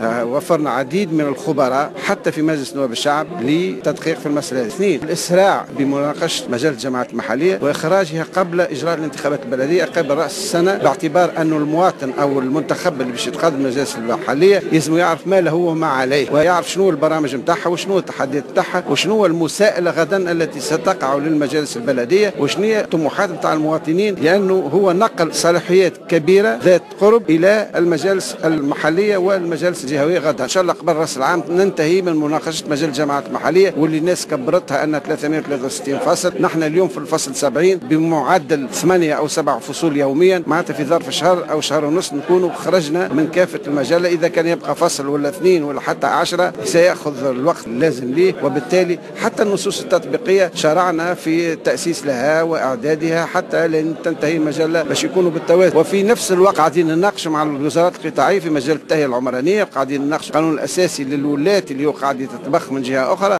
وفرنا عديد من الخبراء حتى في مجلس نواب الشعب لتدقيق في المسألة. اثنين، الإسراع بمناقشة مجال الجماعات المحلية وإخراجها قبل إجراء الانتخابات البلدية قبل رأس السنة، باعتبار أن المواطن أو المنتخب اللي باش يتقدم المجالس المحلية يلزم يعرف ما له وما عليه، ويعرف شنو البرامج نتاعها وشنو التحديات نتاعها وشنو المساءلة غدا التي ستقع للمجالس البلدية وشنو هي الطموحات نتاع المواطنين، لأنه هو نقل صلاحيات كبيرة ذات قرب إلى المجالس المحلية والمجالس الجهوية غدا. إن شاء الله قبل رأس العام ننتهي من مناقشة مجال الجماعات المحلية واللي الناس كبرتها أنها 363 فصل. نحن اليوم في الفصل 70 بمعدل 8 أو 7 فصول يوميا، معناتها في ظرف شهر أو شهر ونصف نكونوا خرجنا من كافة المجال. إذا كان يبقى فصل ولا 2 ولا حتى 10 سيأخذ الوقت اللازم ليه، وبالتالي حتى النصوص التطبيقية شرعنا في التأسيس لها وإعدادها حتى لين تنتهي المجلة باش يكونوا بالتوازي. وفي نفس الوقت قاعدين نناقش مع الوزارات القطاعية في مجال التهيئة العمرانية، وقاعدين نناقش القانون الأساسي للولاة اللي هو قاعد يتطبخ من جهة أخرى.